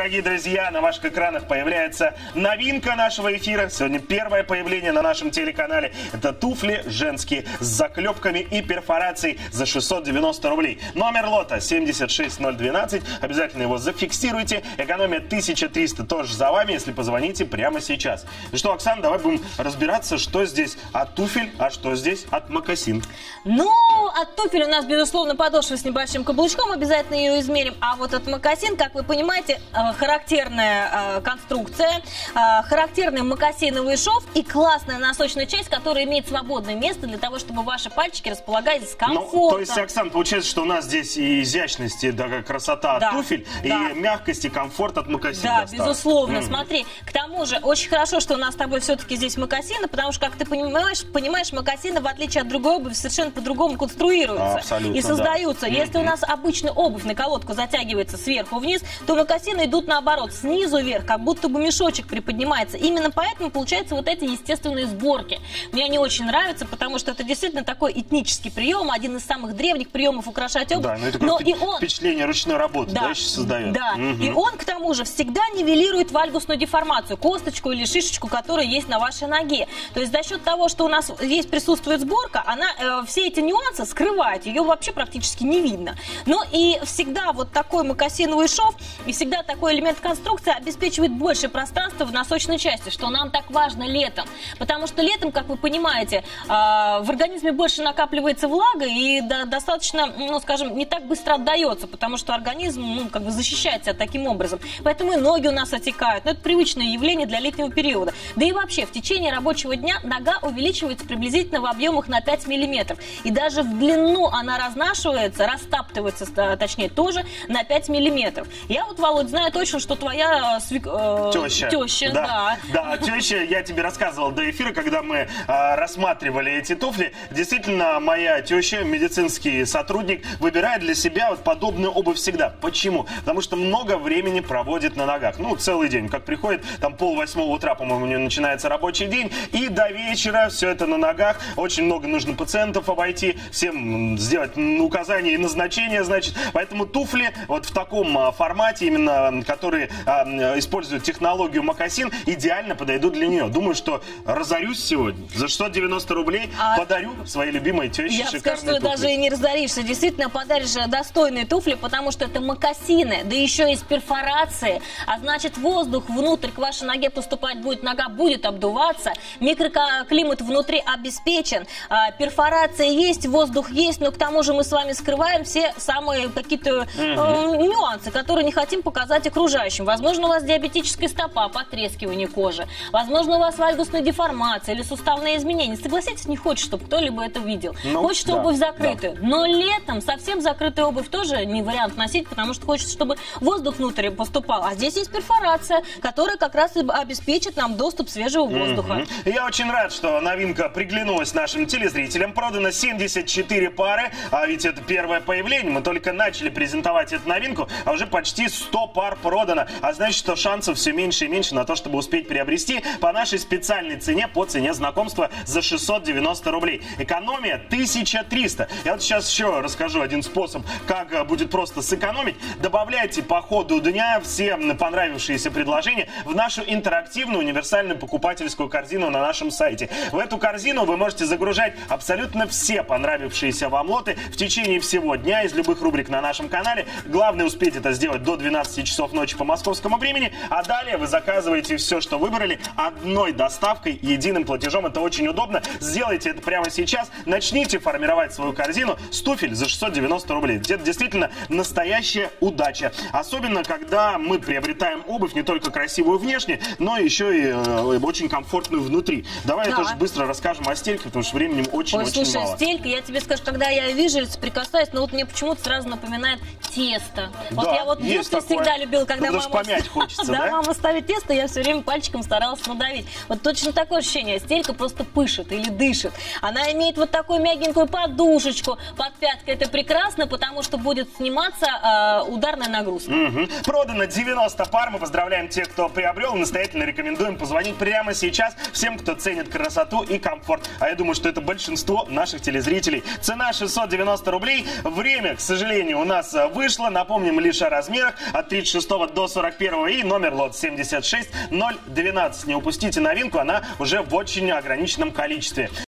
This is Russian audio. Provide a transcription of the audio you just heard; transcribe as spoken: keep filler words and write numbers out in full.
дорогие друзья, на ваших экранах появляется новинка нашего эфира. Сегодня первое появление на нашем телеканале. Это туфли женские с заклепками и перфорацией за шестьсот девяносто рублей. Номер лота семьдесят шесть ноль двенадцать. Обязательно его зафиксируйте. Экономия тысяча триста тоже за вами, если позвоните прямо сейчас. Ну что, Оксана, давай будем разбираться, что здесь от туфель, а что здесь от мокасин. Ну, от туфель у нас, безусловно, подошва с небольшим каблучком. Обязательно ее измерим. А вот от мокасин, как вы понимаете, характерная конструкция, характерный мокасиновый шов и классная носочная часть, которая имеет свободное место для того, чтобы ваши пальчики располагались с комфортом. Ну, то есть, Оксана, получается, что у нас здесь и изящность, и да, красота да, от туфель, да. и мягкость, и комфорт от мокасин. Да, досталось. безусловно. Mm-hmm. Смотри, к тому же, очень хорошо, что у нас с тобой все-таки здесь мокасины, потому что, как ты понимаешь, понимаешь, мокасины, в отличие от другой обуви, совершенно по-другому конструируются. Абсолютно, и создаются. Да. Если mm-hmm. у нас обычно обувь на колодку затягивается сверху вниз, то мокасины идут наоборот, снизу вверх, как будто бы мешочек приподнимается. Именно поэтому получаются вот эти естественные сборки. Мне они очень нравятся, потому что это действительно такой этнический прием, один из самых древних приемов украшать обувь. Да, но это но и он... впечатление ручной работы, да, да, еще создает. Да, угу. И он, к тому же, всегда нивелирует вальгусную деформацию, косточку или шишечку, которая есть на вашей ноге. То есть за счет того, что у нас здесь присутствует сборка, она э, все эти нюансы скрывает, ее вообще практически не видно. Но и всегда вот такой мокасиновый шов и всегда такой элемент конструкции обеспечивает больше пространства в носочной части, что нам так важно летом. Потому что летом, как вы понимаете, э, в организме больше накапливается влага и до, достаточно, ну, скажем, не так быстро отдается, потому что организм, ну, как бы защищает себя таким образом. Поэтому и ноги у нас отекают. Но это привычное явление для летнего периода. Да и вообще, в течение рабочего дня нога увеличивается приблизительно в объемах на пять миллиметров. И даже в длину она разнашивается, растаптывается, точнее, тоже на пять миллиметров. Я вот, Володь, знаю точно, что твоя свек... теща. теща, да. Да, да, теща, я тебе рассказывал до эфира, когда мы а, рассматривали эти туфли. Действительно, моя теща, медицинский сотрудник, выбирает для себя вот подобную обувь всегда. Почему? Потому что много времени проводит на ногах. Ну, целый день. Как приходит, там пол восьмого утра, по-моему, у нее начинается рабочий день. И до вечера все это на ногах. Очень много нужно пациентов обойти, всем сделать указания и назначения, значит. Поэтому туфли вот в таком формате, именно которые а, используют технологию мокасин, идеально подойдут для нее. Думаю, что разорюсь сегодня. За шестьсот девяносто рублей а... подарю своей любимой теще Я шикарные скажу, что туфли. даже и не разоришься. Действительно, подаришь достойные туфли, потому что это мокасины, да еще и с перфорацией. А значит, воздух внутрь к вашей ноге поступать будет, нога будет обдуваться, микроклимат внутри обеспечен, а, перфорация есть, воздух есть, но к тому же мы с вами скрываем все самые какие-то э, нюансы, которые не хотим показать окружающим. Возможно, у вас диабетическая стопа, потрескивание кожи, возможно, у вас вальгусная деформация или суставные изменения. Согласитесь, не хочет, чтобы кто-либо это видел. Ну, хочется да, обувь закрытую. Да. Но летом совсем закрытую обувь тоже не вариант носить, потому что хочется, чтобы воздух внутрь поступал. А здесь есть перфорация, которая как раз и обеспечит нам доступ свежего воздуха. Mm-hmm. Я очень рад, что новинка приглянулась нашим телезрителям. Продано семьдесят четыре пары, а ведь это первое появление. Мы только начали презентовать эту новинку, а уже почти сто пар продано. А значит, что шансов все меньше и меньше на то, чтобы успеть приобрести по нашей специальной цене, по цене знакомства за шестьсот девяносто рублей. Экономия тысяча триста. Я вот сейчас еще расскажу один способ, как будет просто сэкономить. Добавляйте по ходу дня все понравившиеся предложения в нашу интерактивную универсальную покупательскую корзину на нашем сайте. В эту корзину вы можете загружать абсолютно все понравившиеся вам лоты в течение всего дня из любых рубрик на нашем канале. Главное успеть это сделать до двенадцати часов ночи по московскому времени, а далее вы заказываете все, что выбрали, одной доставкой, единым платежом. Это очень удобно. Сделайте это прямо сейчас. Начните формировать свою корзину с туфель за шестьсот девяносто рублей. Это действительно настоящая удача. Особенно, когда мы приобретаем обувь не только красивую внешне, но еще и э, очень комфортную внутри. Давай да. я тоже быстро расскажем о стельке, потому что времени очень-очень слушай, мало. Стелька, я тебе скажу, когда я ее вижу, соприкасаюсь, но вот мне почему-то сразу напоминает тесто. Вот да, я вот в детстве всегда любила, когда ну, мама... помять хочется, да? Да, мама ставит тесто, я все время пальчиком старалась надавить. Вот точно такое ощущение. Стелька просто пышет или дышит. Она имеет вот такую мягенькую подушечку под пяткой. Это прекрасно, потому что будет сниматься э, ударная нагрузка. Угу. Продано девяносто пар. Мы поздравляем тех, кто приобрел. Настоятельно рекомендуем позвонить прямо сейчас всем, кто ценит красоту и комфорт. А я думаю, что это большинство наших телезрителей. Цена шестьсот девяносто рублей. Время, к сожалению, у нас вышло. Напомним лишь о размерах. От тридцать шесть шестого до сорок первого и номер лот семьдесят шесть ноль двенадцать. Не упустите новинку, она уже в очень ограниченном количестве.